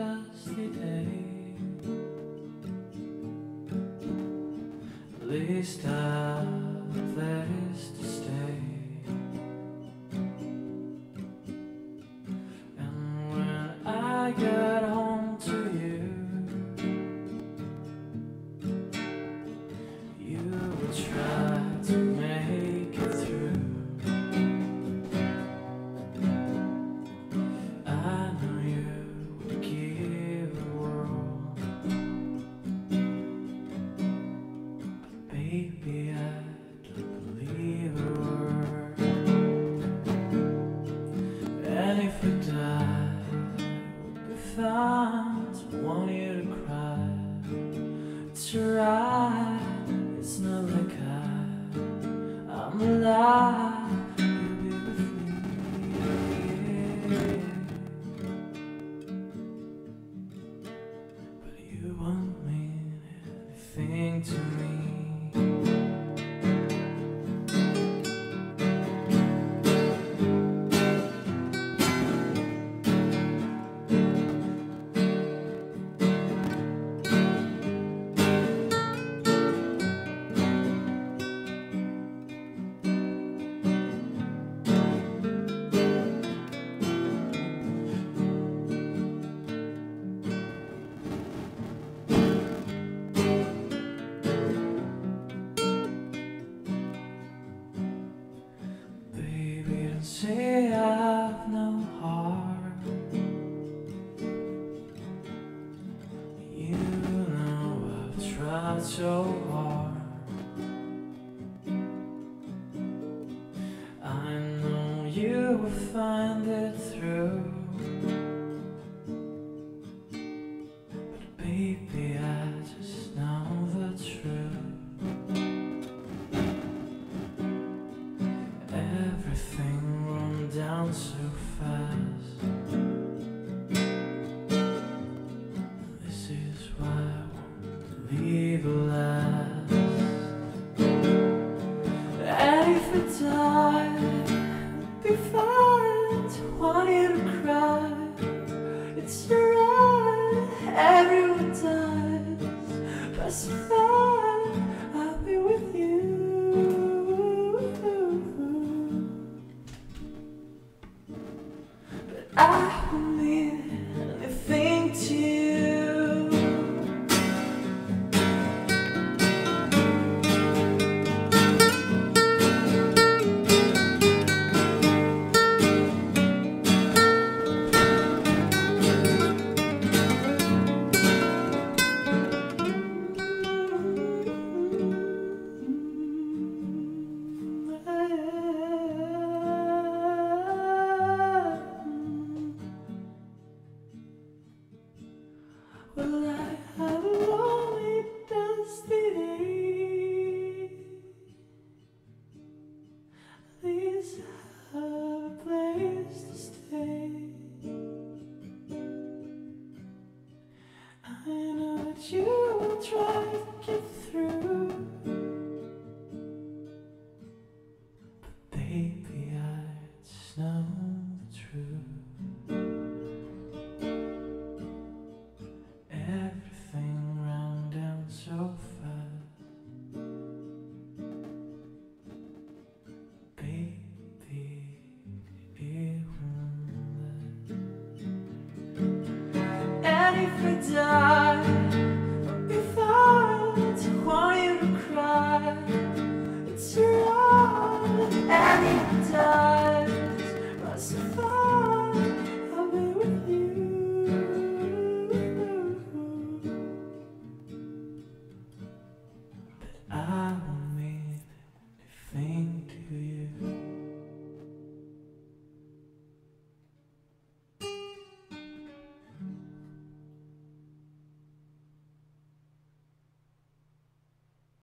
dusty day. At least I've a place to stay. And when I get home to you, you will try to make it through. I know you would give a whirl, but baby, I don't believe a word. And if we die, we'll be fine. Don't want you to cry. It's alright. It's not like I'm alive. You'll be with me, yeah. But you won't mean anything to me. Say I've no heart. You know I've tried so hard. I know you will find it through. But baby, I just know the truth. Everything run down so fast. This is why I won't believe it last. And if I die, it'll be fine. Don't want you to cry. It's alright. Everyone dies, but survive. I'll be with you. I don't mean anything to you. Well, I have a lonely, dusty day. At least I have a place to stay. I know that you will try to get through, but baby, I just know the truth. Everything ran down so fast. Baby, it won't last. And if I die,